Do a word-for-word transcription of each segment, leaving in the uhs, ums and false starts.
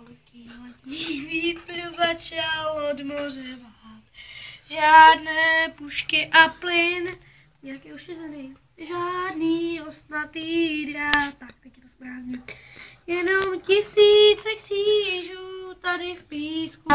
Horký letní vítr začal od moře vát. Žádné pušky a plyn, nějaký ošizený, žádný ostnatý drát, tak teď je to správně. Jenom tisíce křížů tady v písku.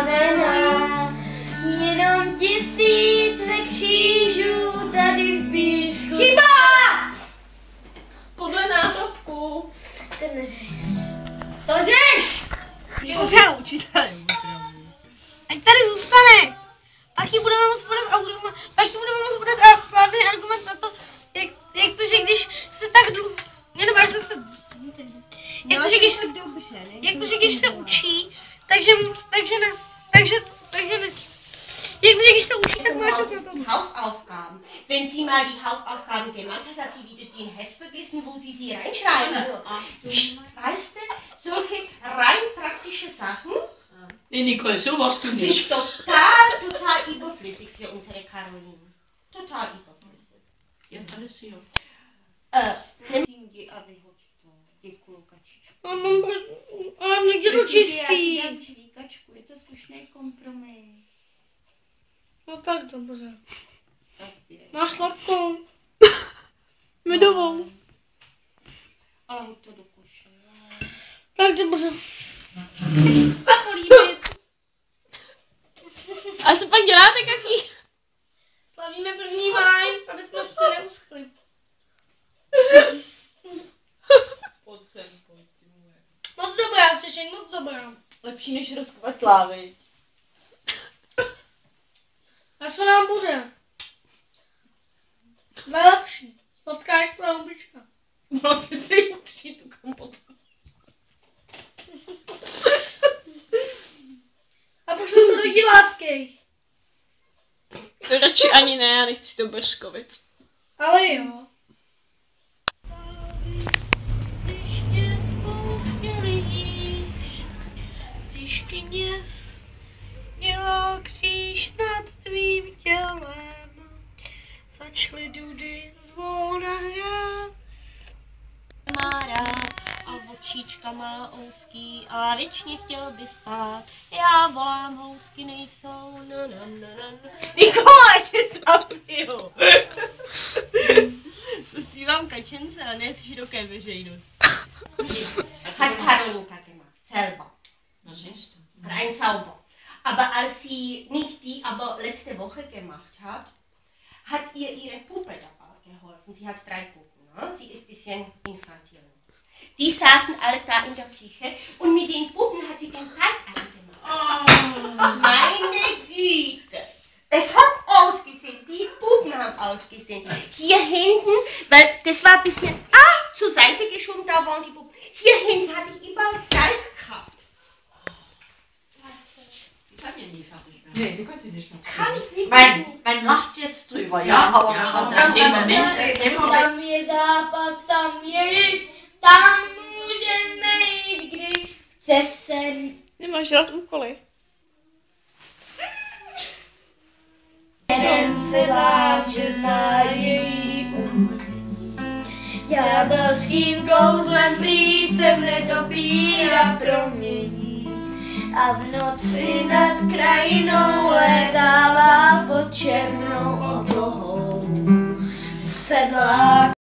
Jenom tisíce křížů tady v písku. Chyba! Podle náhrobku. Ten neřeš. To řeš! Já učitelé. Ať tady zůstane! Taky budeme moct podat argument, taky budeme moct podat a pádný argument na to, jak, jak to, že když se tak dlouho, jenom až zase, jak to, že když se, jak to, že když se učí, takže, takže ne, takže, takže ne, jak to, že když se učí, tak má čas na to. Hausaufgaben. Wenn Sie mal die Hausaufgaben gemacht hat, hat sie wieder den Heft vergessen, wo Sie sie reinschreiben. Weißt du, solche rein praktische Sachen, Nee, Nicole, so warst du nicht. sind total, total überflüssig für unsere Caroline. Total überflüssig. Ja, alles jo. Äh, a vyhoď to. Děkuju, kačičku. A mám, ale někde to čistý. Já ti dám čvíkačku, je to slušný kompromis. No tak dobře. Tak je. Máš sladkou. Medovou. Ale hoď to do koše. Tak dobře. A políbit. A co pak děláte, kaký? Slavíme první máj, aby jsme se neuschli. Pojď sem, pojď, ty moje. Moc dobrá, Češeň, moc dobrá. Lepší než rozkvetlá, viď? A co nám bude? Nejlepší. Sladká jak houbička. Mohla by si upřít tu kompotu. A pošlu to do diváckých. To radši ani ne, já nechci do Beřkovic. Ale jo. Když kněz dělal kříž nad tvým tělem, začaly dudy zvona hrát. Má rád a očička má ouský a věčně chtěl by spát. Já volám, housky nejsou, no, no, no, no. Nikola, tě zapiju. To zpívám kačence a ne široké veřejnost. Hat Karolinka gemacht, selber. Was ist das? Ein Zauber. Aber als sie nicht die aber letzte Woche gemacht hat, hat ihr ihre Puppe dabei geholfen. Sie hat drei Puppen, ne? Sie ist ein bisschen infantil. Die saßen alle da in der Küche und mit den Puppen hat sie den Teig eingemacht. Oh. Meine Güte! Es hat ausgesehen, die Puppen haben ausgesehen. Hier hinten, weil das war ein bisschen ah, zur Seite geschoben, da waren die Puppen. Hier hinten hatte ich überall Teig gehabt. Die kann ja nie fertig werden. Nee, die könnt ihr nicht mehr. Kann ich nicht Man, machen. man lacht jetzt drüber, ja, aber, Ja, aber das dann, sehen wir dann, nicht. dann, dann, Tam je západ, tam je jih, tam můžeme jít, kdy chce se. Nemáš dělat úkoly. Jeden se bát, že zná její umění. Ďábelským kouzlem prý se mne topí a promění. A v noci nad krajinou létává pod černou oblohou. Sedlák